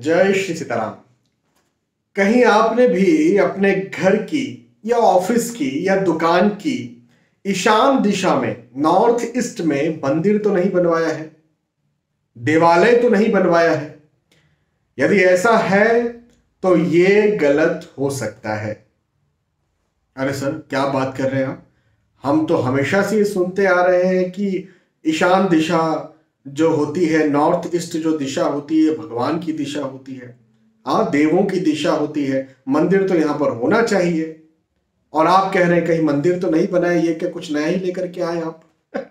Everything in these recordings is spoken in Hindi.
जय श्री सीताराम। कहीं आपने भी अपने घर की या ऑफिस की या दुकान की ईशान दिशा में नॉर्थ ईस्ट में मंदिर तो नहीं बनवाया है, देवालय तो नहीं बनवाया है? यदि ऐसा है तो ये गलत हो सकता है। अरे सर, क्या बात कर रहे हैं आप? हम तो हमेशा से ये सुनते आ रहे हैं कि ईशान दिशा जो होती है, नॉर्थ ईस्ट जो दिशा होती है, भगवान की दिशा होती है, हाँ, देवों की दिशा होती है, मंदिर तो यहां पर होना चाहिए। और आप कह रहे हैं कहीं मंदिर तो नहीं बना है, ये क्या कुछ नया ही लेकर के आए आप?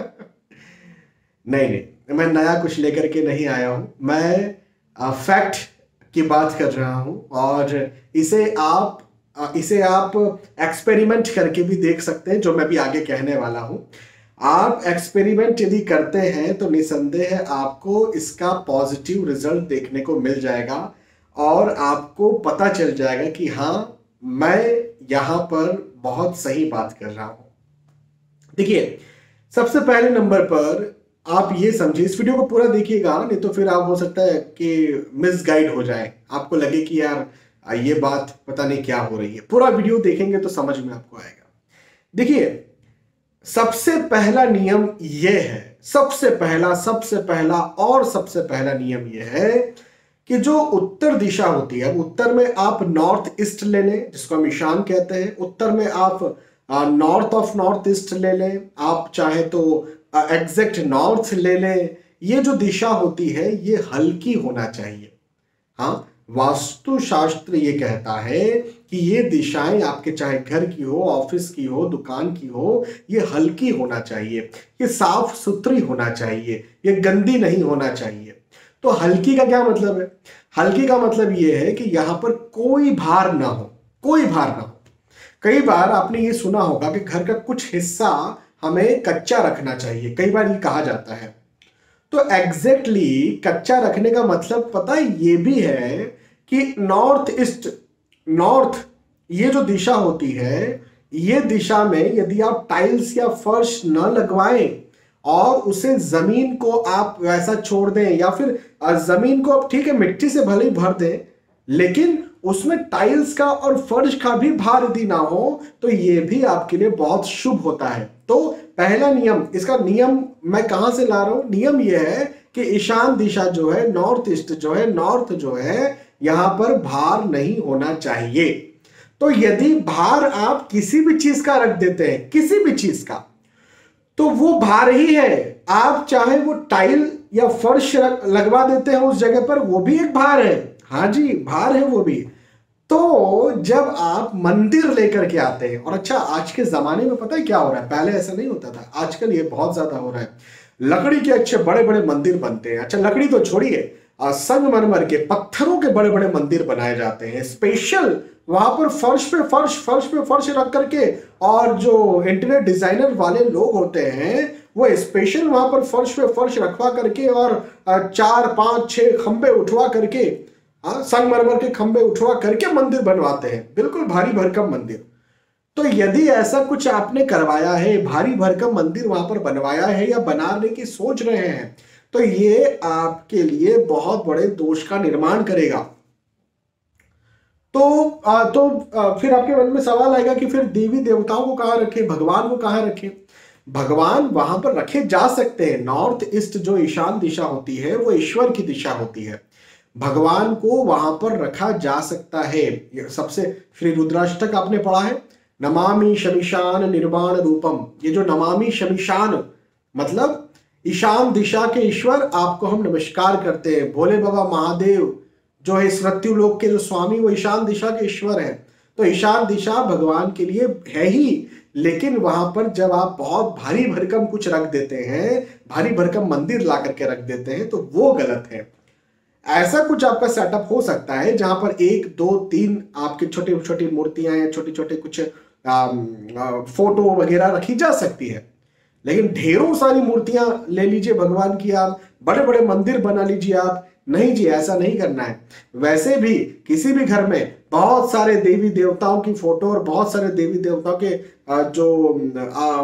नहीं नहीं, मैं नया कुछ लेकर के नहीं आया हूं। मैं फैक्ट की बात कर रहा हूं और इसे आप एक्सपेरिमेंट करके भी देख सकते हैं, जो मैं भी आगे कहने वाला हूं। आप एक्सपेरिमेंट यदि करते हैं तो निसंदेह आपको इसका पॉजिटिव रिजल्ट देखने को मिल जाएगा और आपको पता चल जाएगा कि हाँ, मैं यहां पर बहुत सही बात कर रहा हूं। देखिए, सबसे पहले नंबर पर आप ये समझिए, इस वीडियो को पूरा देखिएगा, नहीं तो फिर आप हो सकता है कि मिसगाइड हो जाए, आपको लगे कि यार ये बात पता नहीं क्या हो रही है। पूरा वीडियो देखेंगे तो समझ में आपको आएगा। देखिए, सबसे पहला नियम यह है, सबसे पहला नियम यह है कि जो उत्तर दिशा होती है, उत्तर में आप नॉर्थ ईस्ट ले लें, जिसको हम ईशान कहते हैं। उत्तर में आप नॉर्थ ऑफ नॉर्थ ईस्ट ले लें, आप चाहे तो एग्जैक्ट नॉर्थ ले लें। ये जो दिशा होती है ये हल्की होना चाहिए। हाँ, वास्तुशास्त्र ये कहता है कि ये दिशाएं आपके चाहे घर की हो, ऑफिस की हो, दुकान की हो, ये हल्की होना चाहिए, ये साफ सुथरी होना चाहिए, ये गंदी नहीं होना चाहिए। तो हल्की का क्या मतलब है? हल्की का मतलब ये है कि यहां पर कोई भार ना हो, कोई भार ना हो। कई बार आपने ये सुना होगा कि घर का कुछ हिस्सा हमें कच्चा रखना चाहिए, कई बार ये कहा जाता है। तो एग्जैक्टली कच्चा रखने का मतलब पता है ये भी है कि नॉर्थ ईस्ट, नॉर्थ ये जो दिशा होती है, ये दिशा में यदि आप टाइल्स या फर्श न लगवाएं और उसे जमीन को आप वैसा छोड़ दें, या फिर जमीन को आप ठीक है मिट्टी से भले ही भर दें, लेकिन उसमें टाइल्स का और फर्श का भी भार यदि ना हो, तो ये भी आपके लिए बहुत शुभ होता है। तो पहला नियम, इसका नियम मैं कहां से ला रहा हूं? नियम यह है कि ईशान दिशा जो है, नॉर्थ ईस्ट जो है, नॉर्थ जो है, यहां पर भार नहीं होना चाहिए। तो यदि भार आप किसी भी चीज का रख देते हैं, किसी भी चीज का, तो वो भार ही है। आप चाहे वो टाइल या फर्श लगवा देते हैं उस जगह पर, वो भी एक भार है। हाँ जी, भार है वो भी। तो जब आप मंदिर लेकर के आते हैं, और अच्छा, आज के जमाने में पता है क्या हो रहा है, पहले ऐसा नहीं होता था, आजकल ये बहुत ज्यादा हो रहा है। लकड़ी के अच्छे बड़े बड़े मंदिर बनते हैं। अच्छा, लकड़ी तो छोड़िए, संगमरमर के पत्थरों के बड़े बड़े मंदिर बनाए जाते हैं स्पेशल। वहां पर फर्श पे फर्श रख करके, और जो इंटीरियर डिजाइनर वाले लोग होते हैं वो स्पेशल वहां पर फर्श पे फर्श रखवा करके और 4 5 6 खंबे उठवा करके, संगमरमर के खंबे उठवा करके मंदिर बनवाते हैं, बिल्कुल भारी भरकम मंदिर। तो यदि ऐसा कुछ आपने करवाया है, भारी भरकम मंदिर वहां पर बनवाया है या बनाने की सोच रहे हैं, तो ये आपके लिए बहुत बड़े दोष का निर्माण करेगा। तो फिर आपके मन में सवाल आएगा कि फिर देवी देवताओं को कहां रखें, भगवान को कहां रखें? भगवान वहां पर रखे जा सकते हैं। नॉर्थ ईस्ट जो ईशान दिशा होती है वो ईश्वर की दिशा होती है, भगवान को वहां पर रखा जा सकता है। सबसे श्री रुद्राष्टक आपने पढ़ा है, नमामि शमीशान निर्वाण रूपम। ये जो नमामि शमीशान मतलब ईशान दिशा के ईश्वर, आपको हम नमस्कार करते हैं। भोले बाबा महादेव जो है इस मृत्यु लोक के जो स्वामी, वो ईशान दिशा के ईश्वर हैं। तो ईशान दिशा भगवान के लिए है ही, लेकिन वहां पर जब आप बहुत भारी भरकम कुछ रख देते हैं, भारी भरकम मंदिर ला करके रख देते हैं, तो वो गलत है। ऐसा कुछ आपका सेटअप हो सकता है जहां पर 1 2 3 आपकी छोटी छोटी मूर्तियां या छोटे छोटे कुछ फोटो वगैरह रखी जा सकती है, लेकिन ढेरों सारी मूर्तियां ले लीजिए भगवान की, आप बड़े बड़े मंदिर बना लीजिए आप। नहीं जी, ऐसा नहीं करना है। वैसे भी किसी भी घर में बहुत सारे देवी देवताओं की फोटो और बहुत सारे देवी देवताओं के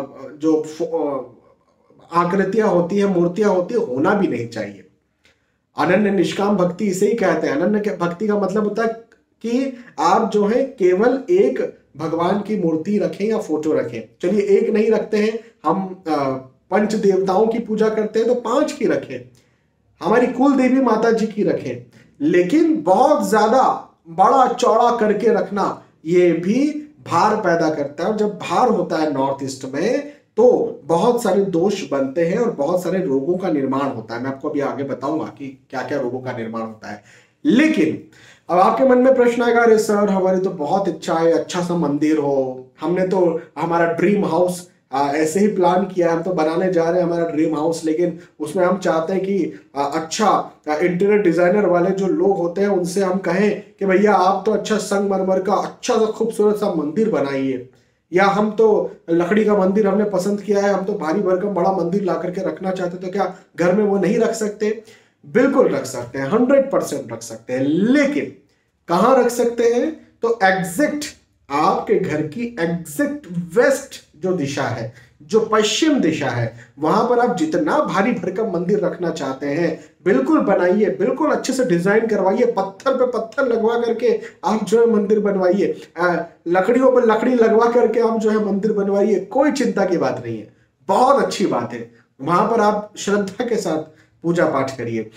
जो आकृतियां होती है, मूर्तियां होती है, होना भी नहीं चाहिए। अनन्य निष्काम भक्ति इसे ही कहते हैं। अनन्य भक्ति का मतलब होता है कि आप जो है केवल एक भगवान की मूर्ति रखें या फोटो रखें। चलिए एक नहीं रखते हैं, हम पंच देवताओं की पूजा करते हैं तो 5 की रखें, हमारी कुल देवी माता जी की रखें, लेकिन बहुत ज्यादा बड़ा चौड़ा करके रखना ये भी भार पैदा करता है। और जब भार होता है नॉर्थ ईस्ट में तो बहुत सारे दोष बनते हैं और बहुत सारे रोगों का निर्माण होता है। मैं आपको अभी आगे बताऊंगा कि क्या क्या रोगों का निर्माण होता है। लेकिन अब आपके मन में प्रश्न आएगा, अरे सर हमारी तो बहुत इच्छा है अच्छा सा मंदिर हो, हमने तो हमारा ड्रीम हाउस ऐसे ही प्लान किया है, हम तो बनाने जा रहे हैं हमारा ड्रीम हाउस, लेकिन उसमें हम चाहते हैं कि अच्छा इंटीरियर डिजाइनर वाले जो लोग होते हैं उनसे हम कहें कि भैया आप तो अच्छा संगमरमर का अच्छा सा खूबसूरत सा मंदिर बनाइए, या हम तो लकड़ी का मंदिर हमने पसंद किया है, हम तो भारी भरकम बड़ा मंदिर ला करके रखना चाहते, तो क्या घर में वो नहीं रख सकते? बिल्कुल रख सकते हैं, 100% रख सकते हैं। लेकिन कहां रख सकते हैं? तो एग्जैक्ट आपके घर की एग्जैक्ट वेस्ट जो दिशा है, जो पश्चिम दिशा है, वहां पर आप जितना भारी भरकम मंदिर रखना चाहते हैं बिल्कुल बनाइए, बिल्कुल अच्छे से डिजाइन करवाइए, पत्थर पे पत्थर लगवा करके आप जो है मंदिर बनवाइए, लकड़ियों पर लकड़ी लगवा करके आप जो है मंदिर बनवाइए, कोई चिंता की बात नहीं है, बहुत अच्छी बात है। वहां पर आप श्रद्धा के साथ पूजा पाठ करिए।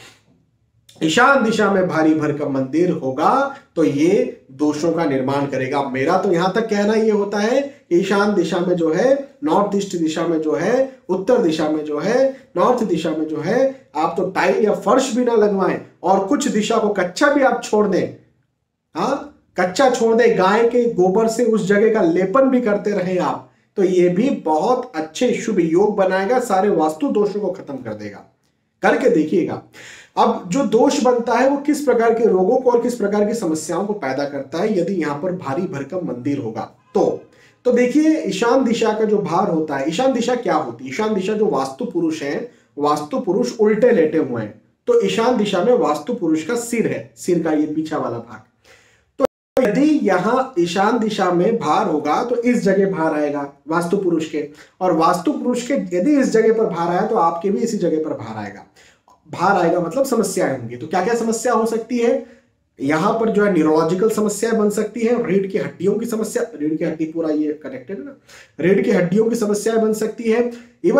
ईशान दिशा में भारी भरकम मंदिर होगा तो ये दोषों का निर्माण करेगा। मेरा तो यहां तक कहना ये होता है, ईशान दिशा में जो है, नॉर्थ ईस्ट दिशा में जो है, उत्तर दिशा में जो है, नॉर्थ दिशा में जो है, आप तो टाइल या फर्श भी ना लगवाएं और कुछ दिशा को कच्चा भी आप छोड़ दें, हाँ कच्चा छोड़ दें, गाय के गोबर से उस जगह का लेपन भी करते रहे आप, तो ये भी बहुत अच्छे शुभ योग बनाएगा, सारे वास्तु दोषों को खत्म कर देगा। करके देखिएगा। अब जो दोष बनता है वो किस प्रकार के रोगों को और किस प्रकार की समस्याओं को पैदा करता है यदि यहां पर भारी भरकम मंदिर होगा तो देखिए ईशान दिशा का जो भार होता है, ईशान दिशा क्या होती है? ईशान दिशा जो वास्तु पुरुष है, वास्तु पुरुष उल्टे लेटे हुए हैं, तो ईशान दिशा में वास्तु पुरुष का सिर है, सिर का ये पीछा वाला भाग। तो यदि यहां ईशान दिशा में भार होगा तो इस जगह भार आएगा वास्तु पुरुष के, और वास्तु पुरुष के यदि इस जगह पर भार आया तो आपके भी इसी जगह पर भार आएगा। भार आएगा मतलब समस्याएं होंगी। तो क्या क्या समस्या हो सकती है? यहां पर जो है न्यूरोलॉजिकल समस्या बन सकती है, रीढ़ की हड्डियों की समस्या, रीढ़ की हड्डी पूरा ये कनेक्टेड है ना, रीढ़ की हड्डियों की समस्याएं बन सकती है,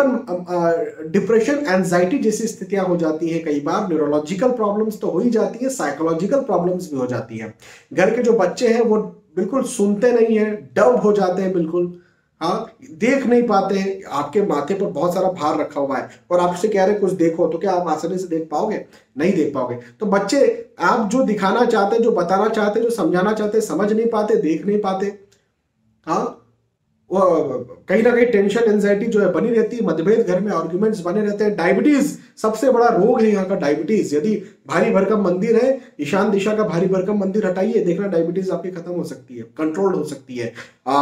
इवन डिप्रेशन एंजाइटी जैसी स्थितियां हो जाती है, कई बार न्यूरोलॉजिकल प्रॉब्लम्स तो हो ही जाती है, साइकोलॉजिकल प्रॉब्लम्स भी हो जाती है। घर के जो बच्चे हैं वो बिल्कुल सुनते नहीं है, डब हो जाते हैं, बिल्कुल हाँ देख नहीं पाते हैं, आपके माथे पर बहुत सारा भार रखा हुआ है और आपसे कह रहे कुछ देखो, तो क्या आप आसानी से देख पाओगे? नहीं देख पाओगे। तो बच्चे आप जो दिखाना चाहते हैं, जो बताना चाहते हैं, जो समझाना चाहते हैं, समझ नहीं पाते, देख नहीं पाते। हाँ वो कहीं ना कहीं टेंशन एंजाइटी जो है बनी रहती है, मतभेद घर में, आर्ग्यूमेंट्स बने रहते हैं। डायबिटीज सबसे बड़ा रोग है यहाँ का, डायबिटीज। यदि भारी भरकम मंदिर है, ईशान दिशा का भारी भरकम मंदिर हटाइए, देखना डायबिटीज आपकी खत्म हो सकती है, कंट्रोल हो सकती है।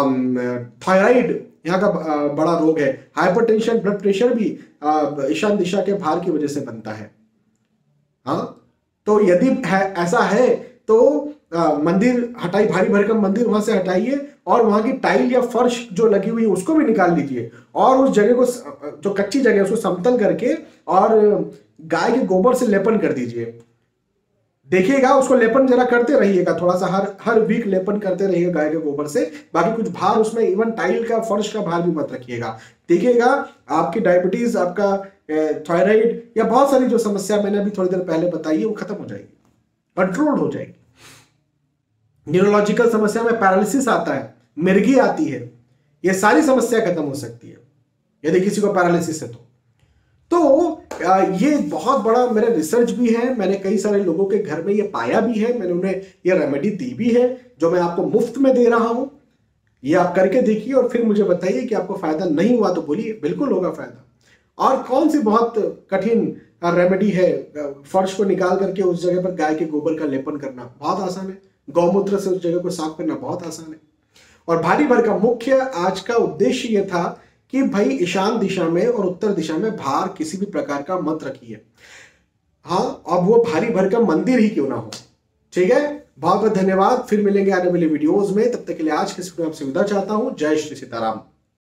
थायराइड यहाँ का बड़ा रोग है। हाइपरटेंशन, ब्लड प्रेशर भी ईशान दिशा के भार की वजह से बनता है। हाँ तो यदि ऐसा है तो मंदिर हटाई, भारी भरकम मंदिर वहां से हटाइए और वहां की टाइल या फर्श जो लगी हुई है उसको भी निकाल लीजिए और उस जगह को, जो कच्ची जगह है उसको समतल करके और गाय के गोबर से लेपन कर दीजिए। देखिएगा, उसको लेपन जरा करते रहिएगा, थोड़ा सा हर वीक लेपन करते रहिएगा गाय के गोबर से। बाकी कुछ भार उसमें, इवन टाइल का, फर्श का भार भी मत रखिएगा। देखिएगा आपकी डायबिटीज, आपका थायराइड या बहुत सारी जो समस्या मैंने अभी थोड़ी देर पहले बताई है वो खत्म हो जाएगी, कंट्रोल हो जाएगी। न्यूरोलॉजिकल समस्या में पैरालिसिस आता है, मिर्गी आती है, ये सारी समस्या खत्म हो सकती है यदि किसी को पैरालिसिस है तो ये बहुत बड़ा मेरा रिसर्च भी है, मैंने कई सारे लोगों के घर में ये पाया भी है, मैंने उन्हें ये रेमेडी दी भी है जो मैं आपको मुफ्त में दे रहा हूं। ये आप करके देखिए और फिर मुझे बताइए कि आपको फायदा नहीं हुआ तो बोलिए, बिल्कुल होगा फायदा। और कौन सी बहुत कठिन रेमेडी है? फर्श को निकाल करके उस जगह पर गाय के गोबर का लेपन करना बहुत आसान है, गौमूत्र से उस जगह को साफ करना बहुत आसान है। और भारी भरकम मुख्य आज का उद्देश्य यह था कि भाई ईशान दिशा में और उत्तर दिशा में भार किसी भी प्रकार का मत रखिए। हाँ, अब वो भारी भरकम मंदिर ही क्यों ना हो। ठीक है, बहुत बहुत धन्यवाद। फिर मिलेंगे आने वाले वीडियोस में, तब तक के लिए आज के वीडियो आपसे विदा चाहता हूं। जय श्री सीताराम।